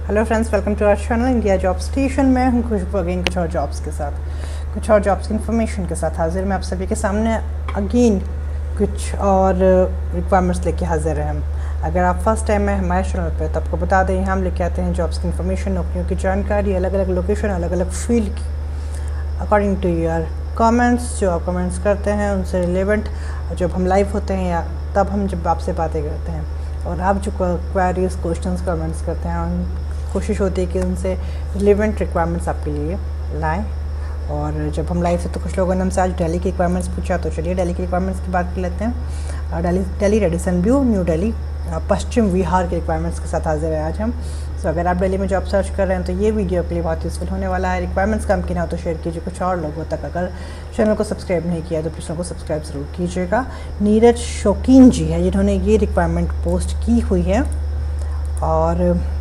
Hello friends, welcome to our channel India job station. मैं हूं खुशबू again कुछ और जॉब्स के साथ, कुछ और जॉब्स की इन्फॉर्मेशन के साथ हाजिर मैं आप सभी के सामने अगेन कुछ और रिक्वायरमेंट्स लेके हाजिर हैं हम। अगर आप फर्स्ट टाइम है हमारे चैनल पे तो आपको बता दें, यहाँ हम लेके आते हैं जॉब्स की इन्फॉर्मेशन, नौकरियों की जानकारी, अलग अलग लोकेशन, अलग अलग फील्ड की अकॉर्डिंग टू योर कमेंट्स। जो आप कमेंट्स करते हैं उनसे रिलेवेंट जब हम लाइव होते हैं या तब हम जब आपसे बातें करते हैं, और आप जो क्वेरीज क्वेश्चंस कमेंट्स करते हैं कोशिश होती है कि उनसे रिलेवेंट रिक्वायरमेंट्स आपके लिए लाएं। और जब हम लाइव से तो कुछ लोगों ने हमसे आज दिल्ली की रिक्वायरमेंट्स पूछा, तो चलिए दिल्ली की रिक्वायरमेंट्स की बात कर लेते हैं। Delhi Radisson Blu New Delhi Paschim Vihar की रिक्वायरमेंट्स के साथ हाजिर है आज हम। तो अगर आप दिल्ली में जॉब सर्च कर रहे हैं तो ये वीडियो आपके लिए बहुत यूज़फुल होने वाला है। रिक्वायरमेंट्स कम की ना हो तो शेयर कीजिए कुछ और लोगों तक। अगर चैनल को सब्सक्राइब नहीं किया तो प्लीज़ चैनल को सब्सक्राइब ज़रूर कीजिएगा। नीरज शौकीन जी है जिन्होंने ये रिक्वायरमेंट पोस्ट की हुई है, और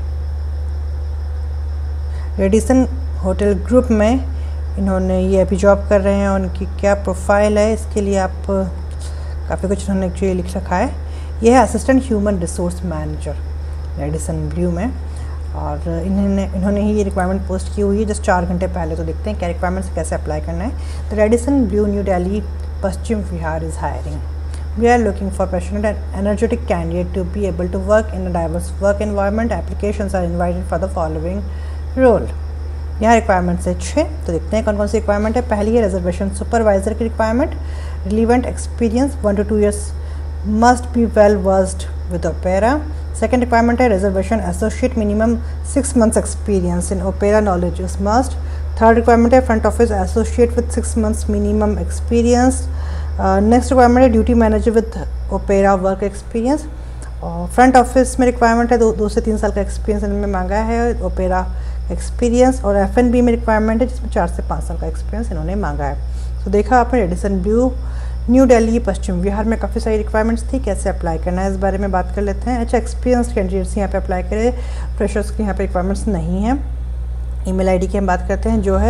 रेडिसन होटल ग्रुप में इन्होंने ये अभी जॉब कर रहे हैं। उनकी क्या प्रोफाइल है इसके लिए आप काफ़ी कुछ उन्होंने एक्चुअली लिख रखा है। यह है assistant human resource manager Radisson Blu में, और इन्होंने ही ये रिक्वायरमेंट पोस्ट की हुई है जस्ट 4 घंटे पहले। तो देखते हैं क्या रिक्वायरमेंट्स कैसे अप्लाई करना है। तो Radisson Blu New Delhi Paschim Vihar is hiring. We are looking for passionate and energetic candidate to be able to work in a diverse work environment. Applications are invited for the following role. यहाँ requirements है 6। तो देखते हैं कौन कौन सी requirement है। पहली है रिजर्वेशन सुपरवाइजर की requirement. Relevant experience 1 to 2 years must be well versed with Opera. Second requirement है reservation associate minimum 6 months experience in Opera knowledge is must. Third requirement है front office associate with 6 months minimum experience. Next requirement है duty manager with Opera work experience. और front office में requirement है 2 से 3 साल का experience इनमें मांगा है, ओपेरा एक्सपीरियंस। और F&B में रिक्वायरमेंट है जिसमें 4 से 5 साल का एक्सपीरियंस इन्होंने मांगा है। तो देखा आपने Radisson Blu New Delhi Paschim Vihar में काफ़ी सारी रिक्वायरमेंट्स थी। कैसे अप्लाई करना है इस बारे में बात कर लेते हैं। अच्छा, एक्सपीरियंस कैंडिडेट्स यहाँ पे अप्लाई करें, फ्रेशर्स की यहाँ पे रिक्वायरमेंट्स नहीं है। ईमेल आईडी की हम बात करते हैं जो है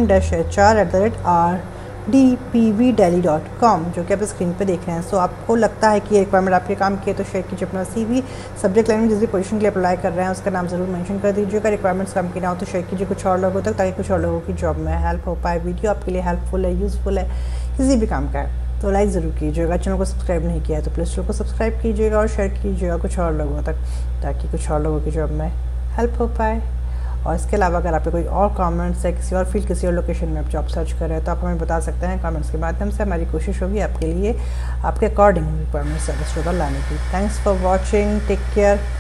am-hr@rdpvdelhi.com, जो कि आप स्क्रीन पे देख रहे हैं। सो आपको लगता है कि ये रिक्वायरमेंट आपके काम की है तो शेयर कीजिए अपना CV। सब्जेक्ट लाइन में जिस भी पोजीशन के लिए अप्लाई कर रहे हैं उसका नाम ज़रूर मेंशन कर दीजिएगा। रिक्वायरमेंट्स कम की ना हो तो शेयर कीजिए कुछ और लोगों तक, ताकि कुछ और लोगों की जॉब में हेल्प हो पाए। वीडियो आपके लिए हेल्पफुल है, यूज़फुल है, किसी भी काम का है तो लाइक ज़रूर कीजिएगा। चैनल को सब्सक्राइब नहीं किया है तो प्लीज़ चैनल को सब्सक्राइब कीजिएगा और शेयर कीजिएगा कुछ और लोगों तक, ताकि कुछ और लोगों की जॉब में हेल्प हो पाए। और इसके अलावा अगर आपके कोई और कमेंट्स है, किसी और फील्ड, किसी और लोकेशन में आप जॉब सर्च कर रहे हैं तो आप हमें बता सकते हैं कमेंट्स के माध्यम से। हमारी कोशिश होगी आपके लिए आपके अकॉर्डिंग रिक्वायरमेंट सर्विस लाने की। Thanks for watching, take care.